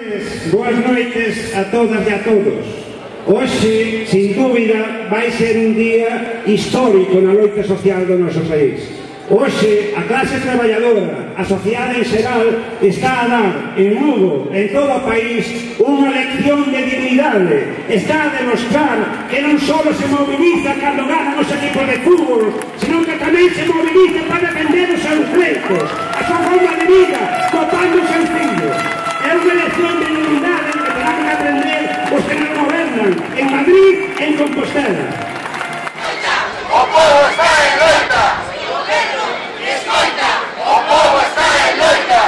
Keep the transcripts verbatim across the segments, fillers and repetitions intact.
noites, boas noites a todas e a todos. Hoxe, sin dúbida, vai ser un día histórico na loita social do noso país. Hoxe, a clase traballadora, a sociedade en xeral, está a dar en Lugo, en todo o país, unha lección de dignidade. Está a demostrar que non só se moviliza cando ganan os equipos de fútbol, senón que tamén se moviliza para defender os seus dereitos, a súa forma de vida, votando os seus fillos. É unha lección de dignidade que terán que aprender os que nos gobernan en Madrid e en Compostela. O povo está en loita! O povo está en loita!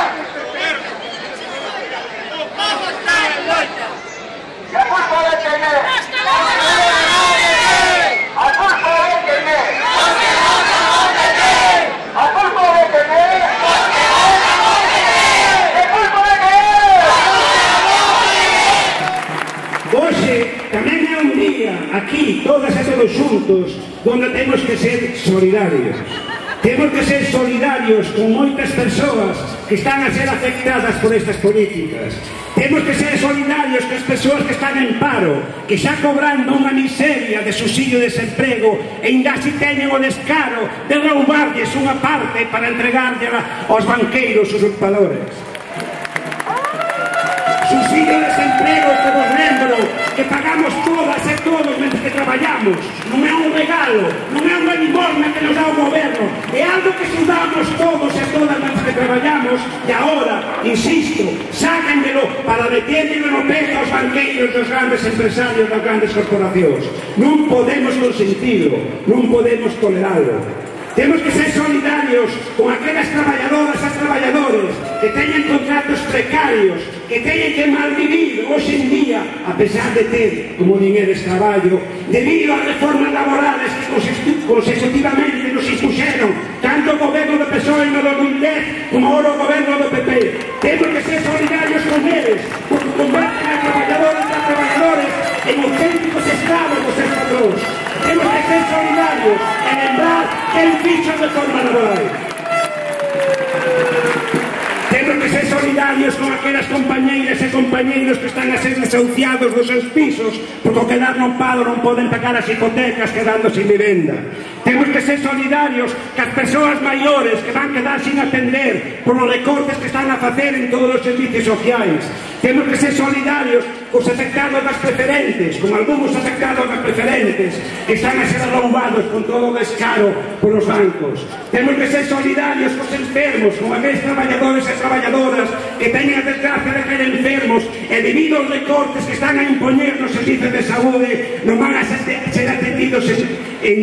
O povo está en loita! E a culpa de quen é? A culpa de quen é? A culpa de quen é? E culpa de quen é? Hoxe tamén é un día, aquí, todas e todos xuntos, onde temos que ser solidarios. Temos que ser solidarios con moitas persoas que están a ser afectadas por estas políticas. Temos que ser solidarios con as persoas que están en paro, que xa cobrando unha miseria de subsidio de desemprego e ainda si teñen o descaro de roubarlles unha parte para entregarlla aos banqueiros usurpadores. Subsidio de desemprego que vos lembro que pagamos todas e todos mentre que traballamos. Non é un regalo, non é unha limosna que nos dá o goberno, é algo que sudamos todos e todas mentre que traballamos e agora, insisto, sáquenmelo para meténdelo no pecho aos banqueiros dos grandes empresarios das grandes corporacións. Non podemos consentirlo, non podemos tolerarlo. Temos que ser solidarios con aquelas traballadoras e traballadores que teñen contratos precarios, que teñen que malvivir hoxe en día, a pesar de ter, como din eles, traballo, debido ás reformas laborales que consecutivamente nos impuxeron tanto o goberno do P S O E no dos mil dez como ahora o goberno do P P. Temos que ser solidarios con eles, porque combaten a traballadoras e a traballadores en auténticos esclavos dos seus patróns. Temos que ser solidarios e lembrar que el fixo de forma laboral. Temos que ser solidarios con aquelas compañeiras e compañeiros que están a ser desahuciados dos seus pisos porque ao quedar non paro non poden pagar as hipotecas quedando sin vivenda. Temos que ser solidarios cas persoas maiores que van quedar sin atender por os recortes que están a facer en todos os servicios sociais. Temos que ser solidarios cos afectados das preferentes, con algúns afectados das preferentes que están a ser roubados con todo o descaro polos bancos. Temos que ser solidarios cos enfermos, con aqueles traballadores e traballadoras que teñen a desgracia de ser enfermos e debido aos recortes que están a impoñer nos servicios de saúde non van a ser, ser atendidos en, en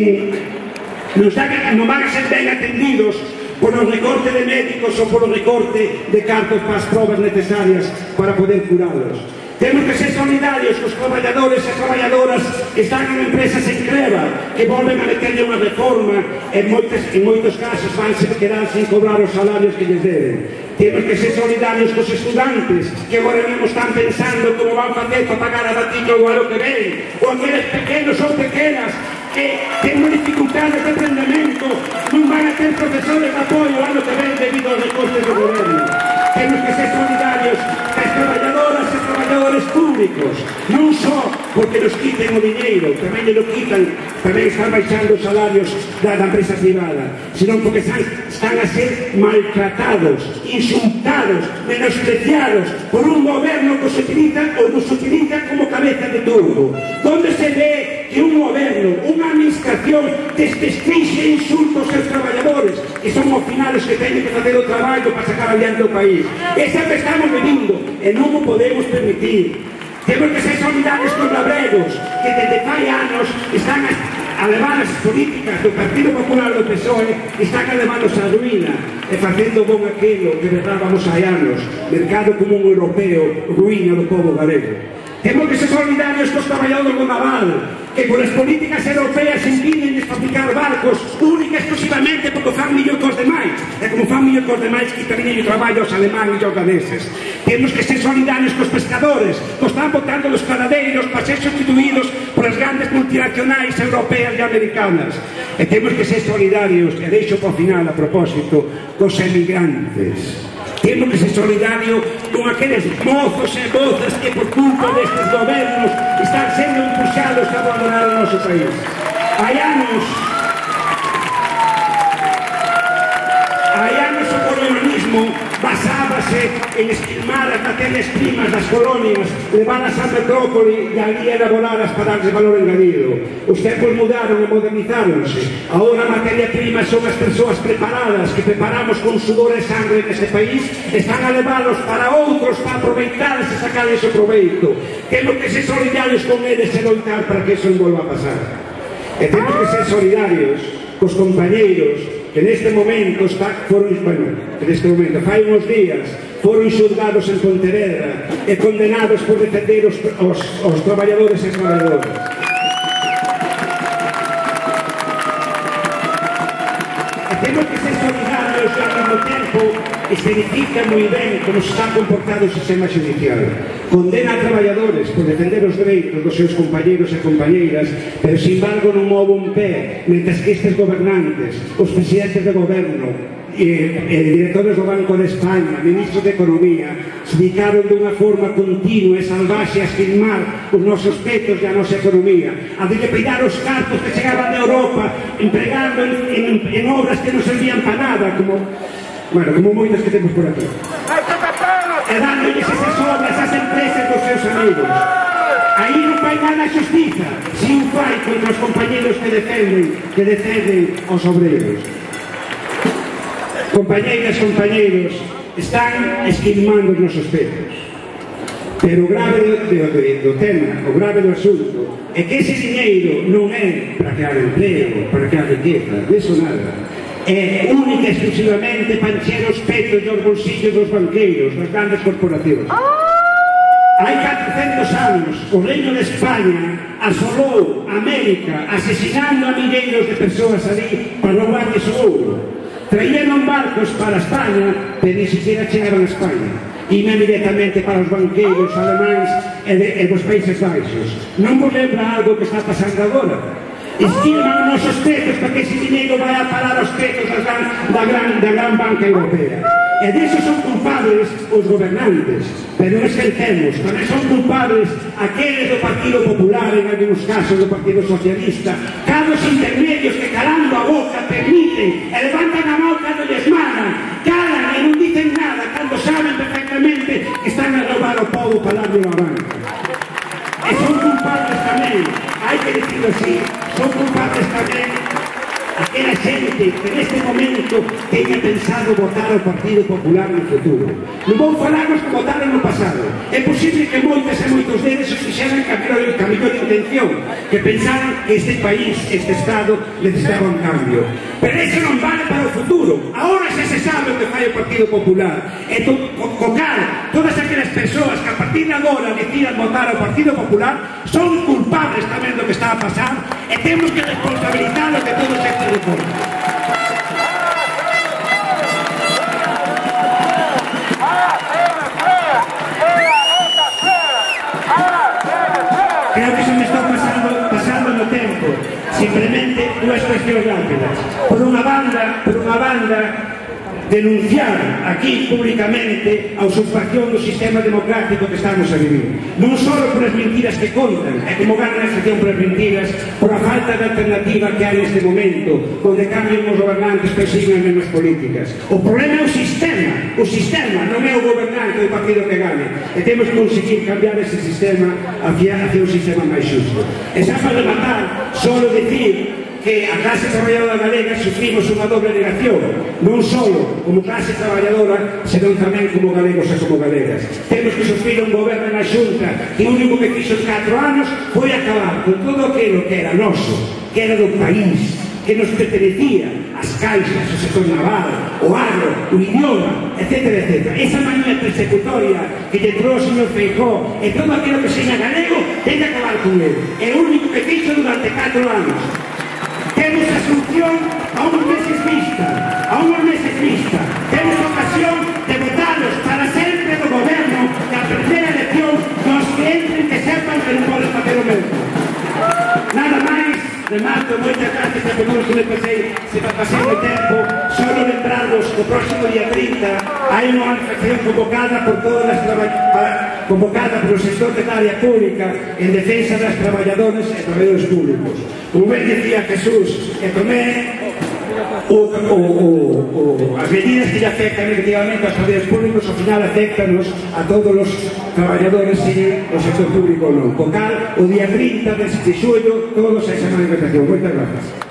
non, están, non van a ser ben atendidos por o recorte de médicos ou por o recorte de cartos para as probas necesarias para poder curalos. Temos que ser solidarios cos traballadores e traballadoras que están en empresas en creva, que volven a meterle unha reforma e en moitos, en moitos casos van a quedar sin cobrar os salarios que lles deben. Temos que ser solidarios cos estudantes que agora mesmo están pensando como van facer para pagar a matrícula do ano que ven, ou aqueles pequenos ou pequenas que ten unha dificultade de aprendemento, non van a ter profesores de apoio o ano que ven debido aos recortes do goberno. Temos que ser solidarios cas traballadoras e traballadores públicos, non só porque nos quiten o diñeiro, tamén nos quitan, tamén están baixando os salarios da, da empresa privada, senón porque están, están a ser maltratados, insultados, menospreciados por un goberno que se utiliza ou nos utiliza como cabeza de turco, donde se ve que un goberno, unha administración desprestiglia e insulta aos seus traballadores, que son os finales que teñen que facer o traballo para sacar adiante o país. Esa que estamos vivindo e non o podemos permitir. Temos que ser solidarios con labregos que desde fai anos están a levar as políticas do Partido Popular do P S O E, están a levarnos a ruína e facendo bon aquilo que berrábamos hai anos, mercado común europeo, ruína do povo galego. Temos que ser solidarios cos traballadores do naval, que por as políticas europeas impiden fabricar barcos única e exclusivamente porque fan millor cos demais, e como fan millor cos demais quitarían o traballo aos alemáns e aos daneses. Temos que ser solidarios cos pescadores, que están botando os caladeiros para ser sustituídos por as grandes multinacionais europeas e americanas. E temos que ser solidarios, e deixo por final a propósito, cos emigrantes. Temos que ser solidarios con aqueles mozos e mozas que por culpa destes gobernos están sendo impulsados a abandonar o noso país. Hai anos hai anos o colonialismo basábase en esquilmar as materias primas das colonias, levadas á metrópoli e ali elaboradas para darles valor engadido. Os tempos mudaron e modernizáronse. Agora a materia prima son as persoas preparadas que preparamos con sudor e sangre neste país, están a levalos para outros para aproveitar e sacar ese proveito. Temos que ser solidarios con eles e loitar para que eso non volva a pasar. E temos que ser solidarios cos compañeiros que neste momento está, foron, bueno, neste momento, fai uns días, foron xulgados en Pontevedra e condenados por defender os, os, os traballadores e traballadoras. E temos que ser solidarios e ao mesmo tempo escenifica moi ben como se está comportado o sistema judicial. Condena a traballadores por defender os dereitos dos seus compañeiros e compañeiras, pero sin embargo non move un pé, mentres que estes gobernantes, os presidentes de goberno e, e directores do Banco de España, ministros de Economía, se dedicaron dunha forma continua e salvaxe a esquilmar os nosos petos e a nosa economía, a dilepidar os cartos que chegaban de Europa, empregando en, en, en obras que non servían para nada, como, bueno, como moitas que temos por aquí. E dándoles esas obras ás empresas dos seus amigos. Aí non fai nada a xustiza, si un fai contra os compañeros que defenden, que defenden os obreiros. Compañeiras, compañeiros, están esquilmando os nosos petos. Pero o grave do, do, do tema, o grave do asunto, é que ese diñeiro non é para crear empleo, para crear riqueza, deso nada. É única e exclusivamente para encher os petos e os bolsillos dos banqueiros, das grandes corporacións. Hai catrocentos anos, o Reino de España asolou América, asesinando a milleiros de persoas ali para roubarles o ouro. Traían barcos para España, pero ni siquiera chegaban a España. Iban directamente para os banqueiros alemáns e, de, e dos Países Baixos. Non vos lembra algo que está pasando agora? Esquilman os nosos petos para que ese dinero vai a parar aos petos da gran, da, gran, da gran banca europea. E disso son culpables os gobernantes, pero non esquecemos, tamén son culpables aqueles do Partido Popular, en algunos casos do Partido Socialista, caros intermedios que calando a boca permiten e levantan a mão cando lles mandan, calan e non dicen nada cando saben perfectamente que están a roubar o povo para darle a banca. E son culpables tamén, hai que decirlo así, son culpables tamén aquela xente que neste momento teña pensado votar ao Partido Popular no futuro. Non vou falarnos que votaron no pasado. É posible que moitas e moitos deles os fixeran camiño de intención, que pensaran que este país, este Estado, necesitaba un cambio. Pero eso non vale para o futuro. Ahora xa se sabe o que fai o Partido Popular. E to, cocar todas aquelas persoas que a partir de agora decidan votar ao Partido Popular son culpables tamén do que está a pasar e temos que responsabilizarlos de todos estes reformas. Creo que se me está pasando, pasando no tempo. Simplemente dúas cuestións rápidas. Por unha banda, por unha banda, denunciar aquí públicamente a usurpación do sistema democrático que estamos a vivir. Non só por as mentiras que contan, e como ganan a excepción por as mentiras, por a falta de alternativa que hai neste momento, onde cambian os gobernantes pero siguen as mesmas políticas. O problema é o sistema, o sistema, non é o gobernante do partido que gane. E temos que conseguir cambiar ese sistema hacia, hacia un sistema máis xusto. E xa para rematar, solo decir que a clase traballadora galega sufrimos unha doble negación, non só como clase traballadora, senón tamén como galegos e como galegas. Temos que sufrir un goberno na Xunta que o único que fixo en catro anos foi acabar con todo aquilo que era noso, que era do país, que nos pertenecía, as caixas, o sector naval, o agro, o idioma, etcétera, etcétera. Esa manía persecutoria que lle entrou o señor Feijóo e todo aquilo que seña galego ten que acabar con ele. É o único que fixo durante catro anos. Temos a solución a uns meses vista, a uns meses vista. Temos ocasión de votarlos para sempre do goberno e aprender a lección dos que entren que sepan que non poden facer o mesmo. Nada máis, remato, moitas gracias a todos que me pasei, se me pasei o tempo, solo lembrarvos que o próximo día trinta Hai unha manifestación convocada por todas as traballadoras, convocada polo sector da área pública en defensa das traballadores e traballadores públicos. Como ben dicía Jesús e Tomé, o, o, o, o, as medidas que lle afectan negativamente aos traballadores públicos ao final afectanos a todos os traballadores e o sector público non. Co cal, o día trinta de xullo todos a esa manifestación. Moitas grazas.